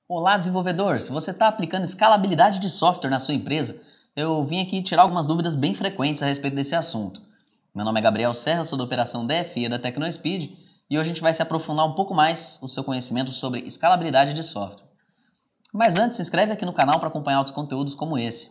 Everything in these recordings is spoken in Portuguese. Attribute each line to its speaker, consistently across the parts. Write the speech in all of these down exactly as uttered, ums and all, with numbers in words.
Speaker 1: Olá, desenvolvedor! Se você está aplicando escalabilidade de software na sua empresa, eu vim aqui tirar algumas dúvidas bem frequentes a respeito desse assunto. Meu nome é Gabriel Serra, eu sou da operação D F I da TecnoSpeed e hoje a gente vai se aprofundar um pouco mais o seu conhecimento sobre escalabilidade de software. Mas antes, se inscreve aqui no canal para acompanhar outros conteúdos como esse.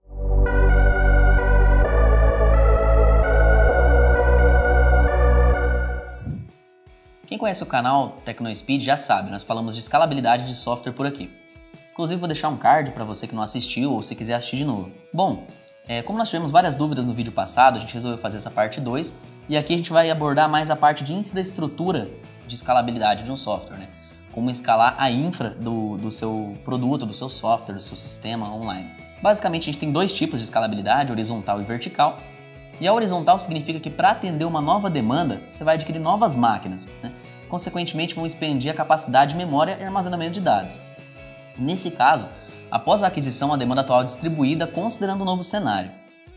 Speaker 1: Quem conhece o canal TecnoSpeed já sabe, nós falamos de escalabilidade de software por aqui. Inclusive vou deixar um card para você que não assistiu ou se quiser assistir de novo. Bom, é, como nós tivemos várias dúvidas no vídeo passado, a gente resolveu fazer essa parte dois e aqui a gente vai abordar mais a parte de infraestrutura de escalabilidade de um software, né? Como escalar a infra do, do seu produto, do seu software, do seu sistema online. Basicamente a gente tem dois tipos de escalabilidade, horizontal e vertical. E a horizontal significa que para atender uma nova demanda, você vai adquirir novas máquinas, né? Consequentemente vão expandir a capacidade de memória e armazenamento de dados. Nesse caso, após a aquisição, a demanda atual é distribuída considerando um novo cenário.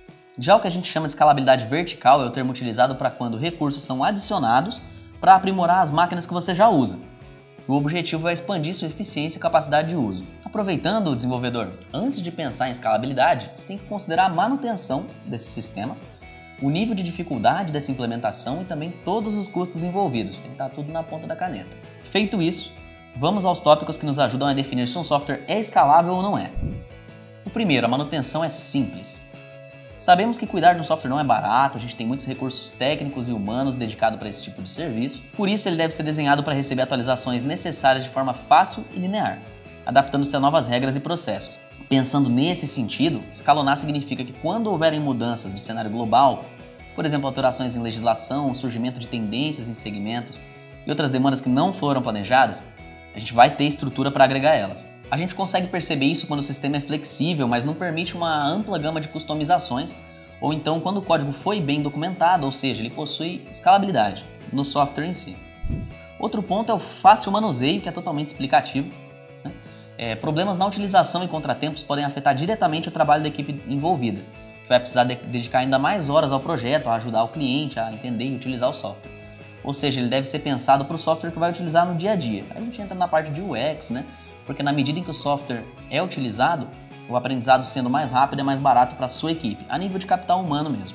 Speaker 1: Já o que a gente chama de escalabilidade vertical é o termo utilizado para quando recursos são adicionados para aprimorar as máquinas que você já usa. O objetivo é expandir sua eficiência e capacidade de uso. Aproveitando, desenvolvedor, antes de pensar em escalabilidade, você tem que considerar a manutenção desse sistema, o nível de dificuldade dessa implementação e também todos os custos envolvidos. Tem que estar tudo na ponta da caneta. Feito isso, vamos aos tópicos que nos ajudam a definir se um software é escalável ou não é. O primeiro, a manutenção é simples. Sabemos que cuidar de um software não é barato, a gente tem muitos recursos técnicos e humanos dedicados para esse tipo de serviço, por isso ele deve ser desenhado para receber atualizações necessárias de forma fácil e linear, adaptando-se a novas regras e processos. Pensando nesse sentido, escalonar significa que quando houverem mudanças de cenário global, por exemplo, alterações em legislação, surgimento de tendências em segmentos e outras demandas que não foram planejadas, a gente vai ter estrutura para agregar elas. A gente consegue perceber isso quando o sistema é flexível, mas não permite uma ampla gama de customizações, ou então quando o código foi bem documentado, ou seja, ele possui escalabilidade no software em si. Outro ponto é o fácil manuseio, que é totalmente explicativo. Né? É, problemas na utilização e contratempos podem afetar diretamente o trabalho da equipe envolvida, que vai precisar de dedicar ainda mais horas ao projeto, a ajudar o cliente a entender e utilizar o software. Ou seja, ele deve ser pensado para o software que vai utilizar no dia a dia. Aí a gente entra na parte de U X, né? Porque na medida em que o software é utilizado, o aprendizado sendo mais rápido é mais barato para a sua equipe, a nível de capital humano mesmo.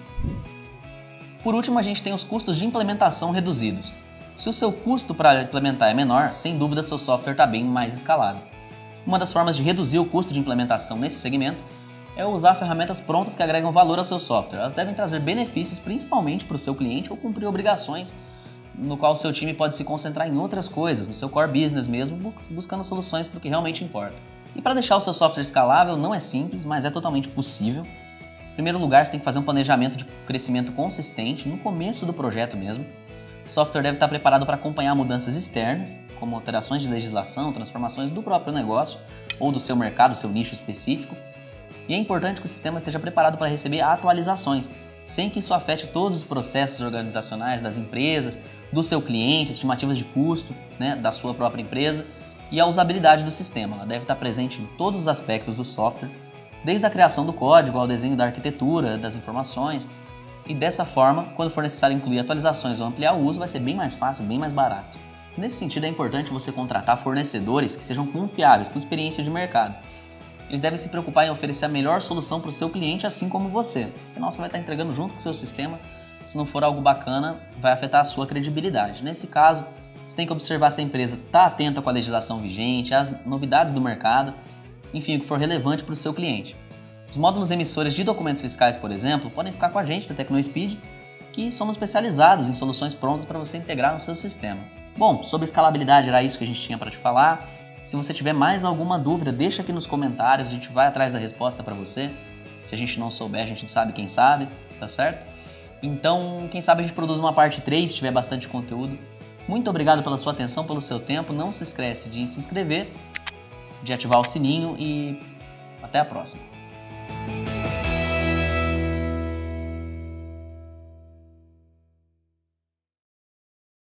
Speaker 1: Por último, a gente tem os custos de implementação reduzidos. Se o seu custo para implementar é menor, sem dúvida seu software está bem mais escalável. Uma das formas de reduzir o custo de implementação nesse segmento é usar ferramentas prontas que agregam valor ao seu software. Elas devem trazer benefícios principalmente para o seu cliente ou cumprir obrigações no qual o seu time pode se concentrar em outras coisas, no seu core business mesmo, buscando soluções para o que realmente importa. E para deixar o seu software escalável não é simples, mas é totalmente possível. Em primeiro lugar, você tem que fazer um planejamento de crescimento consistente no começo do projeto mesmo. O software deve estar preparado para acompanhar mudanças externas, como alterações de legislação, transformações do próprio negócio ou do seu mercado, seu nicho específico. E é importante que o sistema esteja preparado para receber atualizações, sem que isso afete todos os processos organizacionais das empresas, do seu cliente, estimativas de custo, né, da sua própria empresa e a usabilidade do sistema. Ela deve estar presente em todos os aspectos do software, desde a criação do código ao desenho da arquitetura, das informações. E dessa forma, quando for necessário incluir atualizações ou ampliar o uso, vai ser bem mais fácil, bem mais barato. Nesse sentido, é importante você contratar fornecedores que sejam confiáveis, com experiência de mercado. Eles devem se preocupar em oferecer a melhor solução para o seu cliente, assim como você. Afinal, você vai estar entregando junto com o seu sistema. Se não for algo bacana, vai afetar a sua credibilidade. Nesse caso, você tem que observar se a empresa está atenta com a legislação vigente, às novidades do mercado, enfim, o que for relevante para o seu cliente. Os módulos emissores de documentos fiscais, por exemplo, podem ficar com a gente da TecnoSpeed, que somos especializados em soluções prontas para você integrar no seu sistema. Bom, sobre escalabilidade era isso que a gente tinha para te falar. Se você tiver mais alguma dúvida, deixa aqui nos comentários, a gente vai atrás da resposta para você. Se a gente não souber, a gente sabe quem sabe, tá certo? Então, quem sabe a gente produz uma parte três, se tiver bastante conteúdo. Muito obrigado pela sua atenção, pelo seu tempo. Não se esquece de se inscrever, de ativar o sininho e até a próxima.